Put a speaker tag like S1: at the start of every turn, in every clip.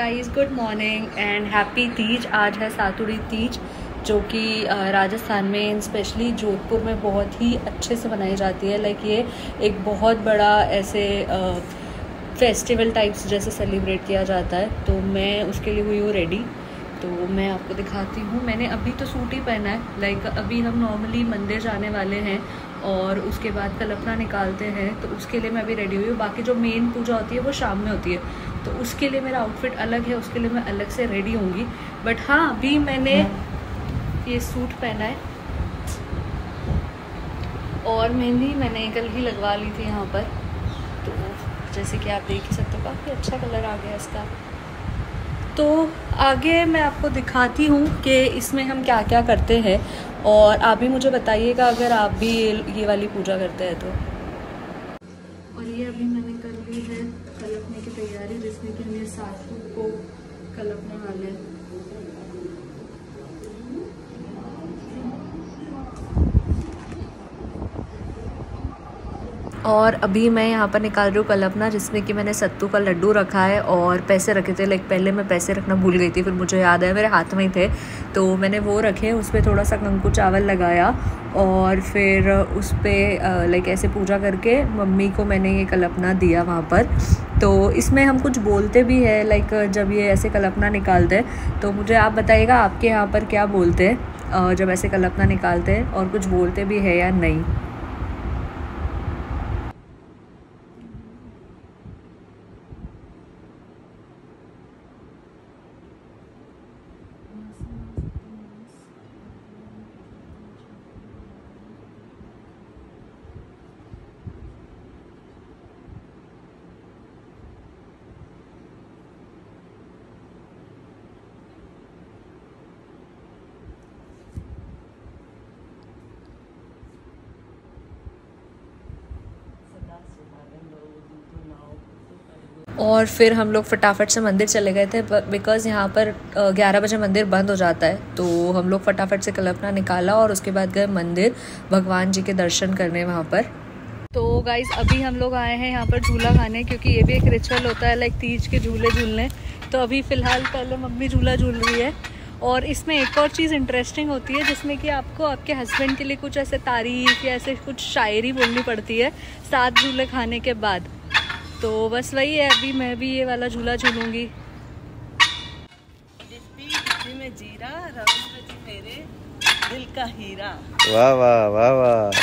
S1: Guys, good morning and happy Teej. आज है सातुड़ी तीज, जो कि राजस्थान में स्पेशली जोधपुर में बहुत ही अच्छे से मनाई जाती है। लाइक ये एक बहुत बड़ा ऐसे फेस्टिवल टाइप्स जैसे सेलिब्रेट किया जाता है। तो मैं उसके लिए हुई हूँ रेडी, तो मैं आपको दिखाती हूँ। मैंने अभी तो सूट ही पहना है। लाइक अभी हम नॉर्मली मंदिर जाने वाले हैं और उसके बाद कलपना निकालते हैं, तो उसके लिए मैं अभी रेडी हुई हूँ। बाकी जो मेन पूजा होती है वो शाम में होती है, तो उसके लिए मेरा आउटफिट अलग है, उसके लिए मैं अलग से रेडी होंगी। बट हाँ, अभी मैंने ये सूट पहना है और मेहंदी मैंने कल ही लगवा ली थी यहाँ पर। तो जैसे कि आप देख ही सकते हो, काफ़ी अच्छा कलर आ गया इसका। तो आगे मैं आपको दिखाती हूँ कि इसमें हम क्या क्या करते हैं, और आप भी मुझे बताइएगा अगर आप भी ये वाली पूजा करते हैं तो। और ये अभी मैंने कर ली है कलपने की तैयारी, जिसमें कि हम ये सासू को कलपने वाले हैं। और अभी मैं यहाँ पर निकाल रही हूँ कलपना, जिसमें कि मैंने सत्तू का लड्डू रखा है और पैसे रखे थे। लाइक पहले मैं पैसे रखना भूल गई थी, फिर मुझे याद आया मेरे हाथ में ही थे, तो मैंने वो रखे। उस पर थोड़ा सा कंकु चावल लगाया और फिर उस पर लाइक ऐसे पूजा करके मम्मी को मैंने ये कलपना दिया वहाँ पर। तो इसमें हम कुछ बोलते भी हैं, लाइक जब ये ऐसे कलपना निकालते हैं। तो मुझे आप बताइएगा आपके यहाँ पर क्या बोलते हैं जब ऐसे कलपना निकालते हैं, और कुछ बोलते भी है या नहीं। और फिर हम लोग फटाफट से मंदिर चले गए थे, बिकॉज़ यहाँ पर 11 बजे मंदिर बंद हो जाता है। तो हम लोग फटाफट से कलपना निकाला और उसके बाद गए मंदिर भगवान जी के दर्शन करने वहाँ पर। तो गाइज़, अभी हम लोग आए हैं यहाँ पर झूला खाने, क्योंकि ये भी एक रिचुअल होता है लाइक तीज के झूले झूलने। तो अभी फ़िलहाल पहले मम्मी झूला झूल रही है, और इसमें एक और चीज़ इंटरेस्टिंग होती है, जिसमें कि आपको आपके हस्बैंड के लिए कुछ ऐसे तारीफ़ या ऐसे कुछ शायरी बोलनी पड़ती है 7 झूले खाने के बाद। तो बस वही है, अभी मैं भी ये वाला झूला झूलूंगी।
S2: में जीरा रवि जी मेरे दिल का हीरा।
S3: वाह वाह वाह वाह।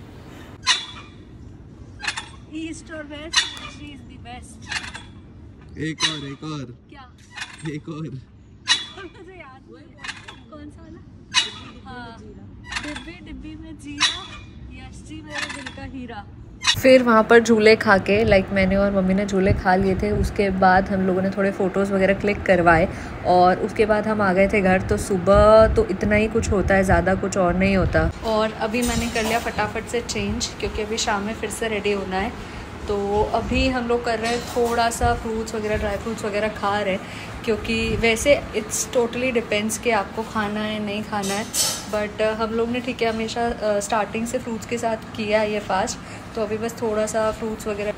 S1: ईस्ट और west, she is the best.
S3: एक और
S1: क्या?
S3: एक और
S1: मुझे याद नहीं कौन सा वाला। हाँ, डिब्बी डिब्बी में जीरा, यश जी मेरे दिल का हीरा। फिर वहाँ पर झूले खा के, लाइक मैंने और मम्मी ने झूले खा लिए थे। उसके बाद हम लोगों ने थोड़े फ़ोटोज़ वगैरह क्लिक करवाए, और उसके बाद हम आ गए थे घर। तो सुबह तो इतना ही कुछ होता है, ज़्यादा कुछ और नहीं होता। और अभी मैंने कर लिया फटाफट से चेंज, क्योंकि अभी शाम में फिर से रेडी होना है। तो अभी हम लोग कर रहे हैं थोड़ा सा फ्रूट्स वगैरह, ड्राई फ्रूट्स वगैरह खा रहे हैं, क्योंकि वैसे इट्स टोटली डिपेंड्स कि आपको खाना है नहीं खाना है। बट हम लोग ने ठीक है हमेशा स्टार्टिंग से फ्रूट्स के साथ किया है ये फास्ट। तो अभी बस थोड़ा सा फ्रूट्स वगैरह।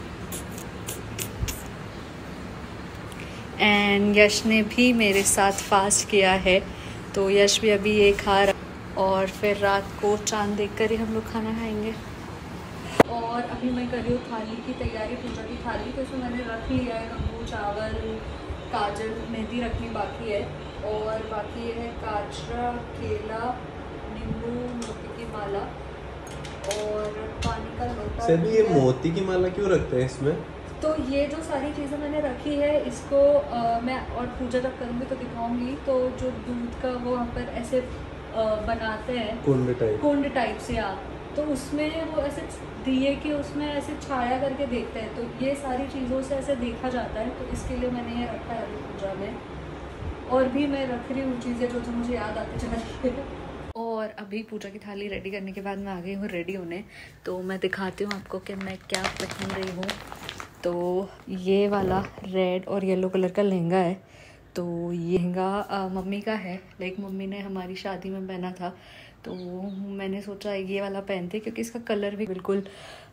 S1: एंड यश ने भी मेरे साथ फास्ट किया है, तो यश भी अभी ये खा रहा, और फिर रात को चांद देखकर ही हम लोग खाना खाएंगे। और अभी मैं कर रही हूँ थाली की तैयारी, पूजा की थाली। तो इसमें मैंने रख लिया है कंगू चावल, काजल, मेहंदी रखनी बाकी है, और बाकी ये है काजरा, केला, नींबू, मोती की माला और पानी का लोटा।
S3: सर ये मोती की माला क्यों रखते हैं इसमें?
S1: तो ये जो सारी चीज़ें मैंने रखी है, इसको मैं और पूजा जब करूँगी तो दिखाऊंगी। तो जो दूध का वो वहाँ पर ऐसे बनाते हैं कुंड टाइप से, आप तो उसमें वो ऐसे दिए कि उसमें ऐसे छाया करके देखते हैं। तो ये सारी चीज़ों से ऐसे देखा जाता है, तो इसके लिए मैंने ये रखा है अभी पूजा में। और भी मैं रख रही हूँ चीज़ें जो मुझे याद आते जा रही है। और अभी पूजा की थाली रेडी करने के बाद मैं आ गई हूँ रेडी होने। तो मैं दिखाती हूँ आपको कि मैं क्या पहन रही हूँ। तो ये वाला रेड और येलो कलर का लहंगा है। तो ये लहंगा मम्मी का है, लाइक मम्मी ने हमारी शादी में पहना था। तो मैंने सोचा ये वाला पहनते, क्योंकि इसका कलर भी बिल्कुल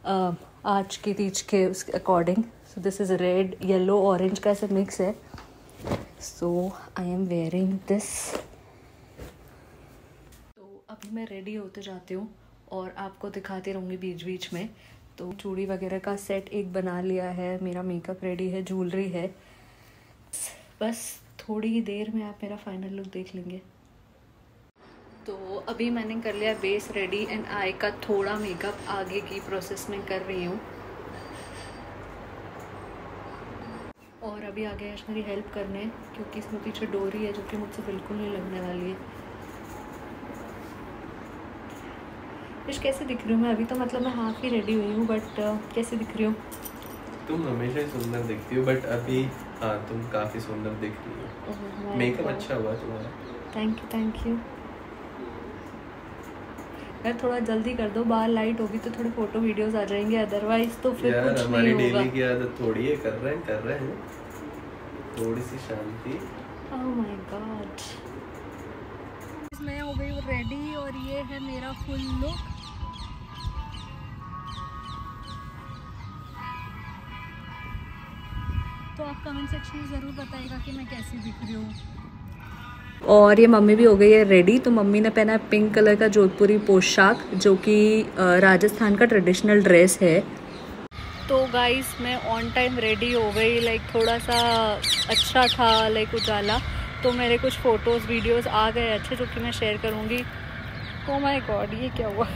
S1: आज की तीज के उसके according. So this is red yellow orange का ऐसा मिक्स है। So I am wearing this. तो अभी मैं रेडी होते जाती हूँ और आपको दिखाती रहूँगी बीच बीच में। तो चूड़ी वगैरह का सेट एक बना लिया है, मेरा मेकअप रेडी है, ज्वेलरी है। बस थोड़ी ही देर में आप मेरा फाइनल लुक देख लेंगे। तो अभी मैंने कर लिया बेस रेडी एंड आई का थोड़ा मेकअप आगे की प्रोसेस में कर रही हूँ। और अभी आगे यश मेरी हेल्प करने, क्योंकि इसमें पीछे डोरी है जो कि मुझसे बिल्कुल नहीं लगने वाली है। यश कैसे दिख रही हूँ मैं? अभी तो मतलब मैं हाफ ही रेडी हुई हूँ, बट कैसे दिख रही हूँ?
S3: तुम हमेशा ही सुंदर दिखती हो, बट अभी हाँ तुम काफी सुंदर दिख रही हो। मेकअप अच्छा हुआ तुम्हारा।
S1: Thank you thank you. यार थोड़ा जल्दी कर दो, बाहर लाइट होगी तो थोड़ी फोटो वीडियोस आ जाएंगे, अदरवाइज तो फिर कुछ नहीं होगा।
S3: डेली की आदत थोड़ी है, कर रहे हैं थोड़ी सी शांति।
S1: Oh my God. मैं हो गई रेडी और ये है मेरा फुल लुक। तो आप कमेंट सेक्शन में ज़रूर बताइएगा कि मैं कैसी दिख रही हूँ। और ये मम्मी भी हो गई है रेडी। तो मम्मी ने पहना है पिंक कलर का जोधपुरी पोशाक, जो कि राजस्थान का ट्रेडिशनल ड्रेस है। तो गाइस मैं ऑन टाइम रेडी हो गई। लाइक थोड़ा सा अच्छा था लाइक उजाला, तो मेरे कुछ फ़ोटोज़ वीडियोस आ गए अच्छे, जो कि मैं शेयर करूँगी। ओह माय गॉड, ये क्या हुआ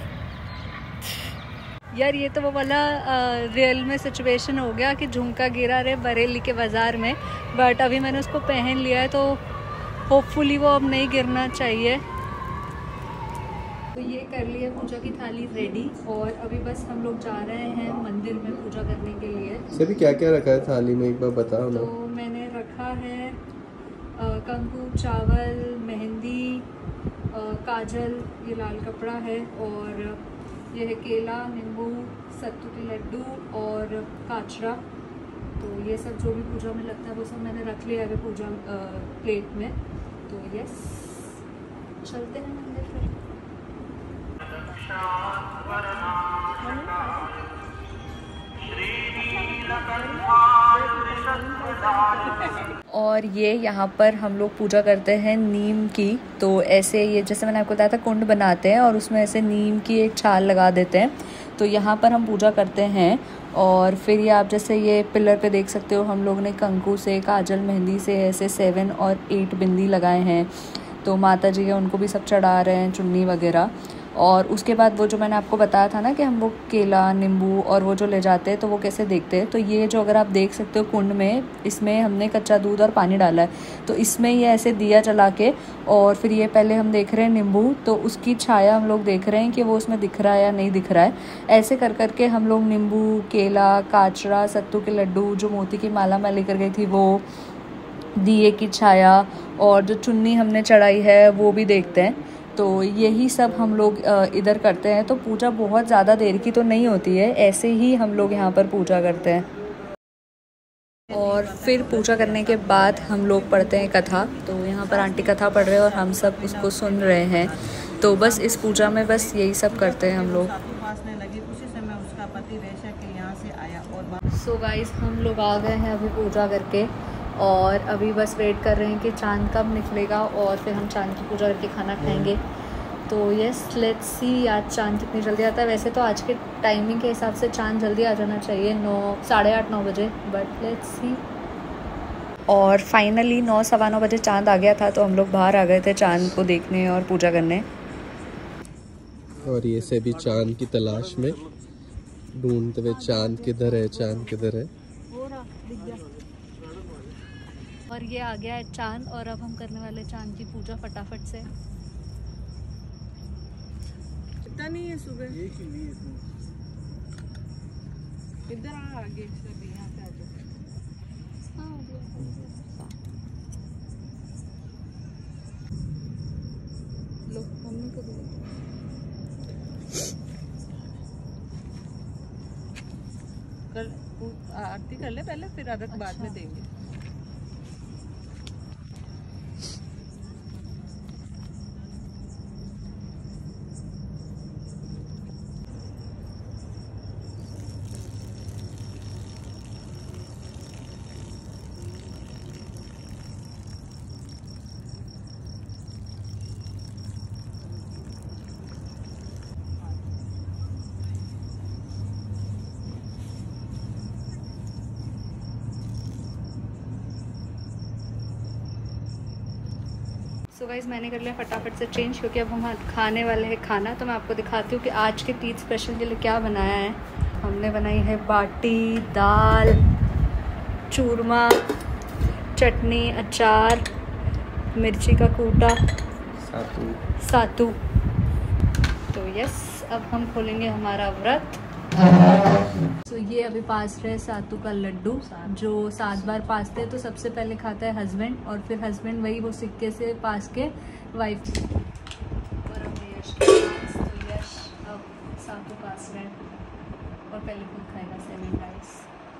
S1: यार? ये तो वो वाला रियल में सिचुएशन हो गया कि झुमका गिरा रहे बरेली के बाज़ार में, बट अभी मैंने उसको पहन लिया है तो होपफुली वो अब नहीं गिरना चाहिए। तो ये कर लिया पूजा की थाली रेडी और अभी बस हम लोग जा रहे हैं मंदिर में पूजा करने के लिए।
S3: सभी क्या क्या रखा है थाली में, एक बार बताओ ना।
S1: तो मैंने रखा है कंकु, चावल, मेहंदी, काजल, ये लाल कपड़ा है, और ये है केला, नींबू, सत्तू के लड्डू और काचरा। तो ये सब जो भी पूजा में लगता है वो सब मैंने रख लिया है पूजा प्लेट में। तो यस, चलते हैं मंदिर फिर। और ये यहाँ पर हम लोग पूजा करते हैं नीम की। तो ऐसे ये जैसे मैंने आपको बताया था कुंड बनाते हैं और उसमें ऐसे नीम की एक छाल लगा देते हैं। तो यहाँ पर हम पूजा करते हैं। और फिर ये आप जैसे ये पिलर पे देख सकते हो, हम लोग ने कंकु से, काजल, मेहंदी से ऐसे 7 और 8 बिंदी लगाए हैं। तो माता जी है उनको भी सब चढ़ा रहे हैं, चुन्नी वगैरह। और उसके बाद वो जो मैंने आपको बताया था ना कि हम लोग केला, नींबू और वो जो ले जाते हैं तो वो कैसे देखते हैं, तो ये जो अगर आप देख सकते हो कुंड में, इसमें हमने कच्चा दूध और पानी डाला है। तो इसमें ये ऐसे दिया जला के, और फिर ये पहले हम देख रहे हैं नींबू, तो उसकी छाया हम लोग देख रहे हैं कि वो उसमें दिख रहा है या नहीं दिख रहा है। ऐसे कर करके हम लोग नींबू, केला, काचरा, सत्तू के लड्डू, जो मोती की माला मैं लेकर गई थी वो, दिए की छाया और जो चुन्नी हमने चढ़ाई है वो भी देखते हैं। तो यही सब हम लोग इधर करते हैं। तो पूजा बहुत ज़्यादा देर की तो नहीं होती है, ऐसे ही हम लोग यहाँ पर पूजा करते हैं। और फिर पूजा करने के बाद हम लोग पढ़ते हैं कथा। तो यहाँ पर आंटी कथा पढ़ रहे हैं और हम सब उसको सुन रहे हैं। तो बस इस पूजा में बस यही सब करते हैं हम लोग। सो गाइस हम लोग आ गए हैं अभी पूजा करके, और अभी बस वेट कर रहे हैं कि चांद कब निकलेगा और फिर हम चांद की पूजा करके खाना खाएंगे। तो यस, लेट्स सी आज चांद कितनी जल्दी आता है। वैसे तो आज के टाइमिंग के हिसाब से चांद जल्दी आ जाना चाहिए, 8:30-9 बजे, बट लेट्स सी। और फाइनली 9, सवा 9 बजे चांद आ गया था। तो हम लोग बाहर आ गए थे चांद को देखने और पूजा करने।
S3: और ये से भी चांद की तलाश में ढूंढते हुए, चांद किधर है, चांद किधर है। और ये आ गया है चांद, और अब हम करने वाले चांद की पूजा फटाफट से।
S2: इतना नहीं है सुबह, इधर आगे यहाँ पे आ जाओ। लो मम्मी को दो। कल आरती कर ले पहले, फिर अर्घ बाद में देंगे।
S1: सो गाइस मैंने कर लिया फटाफट से चेंज, क्योंकि अब हम खाने वाले हैं खाना। तो मैं आपको दिखाती हूँ कि आज के तीज स्पेशल के लिए क्या बनाया है। हमने बनाई है बाटी, दाल, चूरमा, चटनी, अचार, मिर्ची का कूटा, सातू। तो यस, अब हम खोलेंगे हमारा व्रत। तो ये अभी पास रहे सातू का लड्डू, जो 7 बार पासते हैं। तो सबसे पहले खाता है हस्बैंड, और फिर हस्बैंड वही वो सिक्के से पास के वाइफ। और अब यश के पास, तो यश अब सातू पास रहे और पहले खुद खाएगा 7 राइस।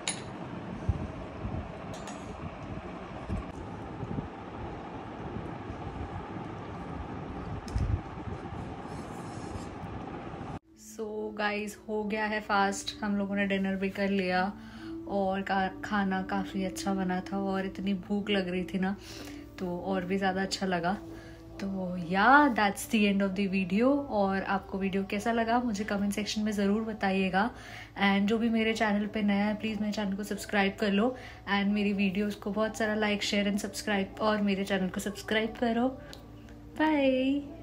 S1: सो गाइस हो गया है फास्ट, हम लोगों ने डिनर भी कर लिया और खाना काफ़ी अच्छा बना था और इतनी भूख लग रही थी ना, तो और भी ज़्यादा अच्छा लगा। तो yeah that's the end of the video. और आपको वीडियो कैसा लगा मुझे कमेंट सेक्शन में ज़रूर बताइएगा। एंड जो भी मेरे चैनल पे नया है प्लीज़ मेरे चैनल को सब्सक्राइब कर लो, एंड मेरी वीडियोज़ को बहुत सारा लाइक, शेयर एंड सब्सक्राइब, और मेरे चैनल को सब्सक्राइब करो। बाय।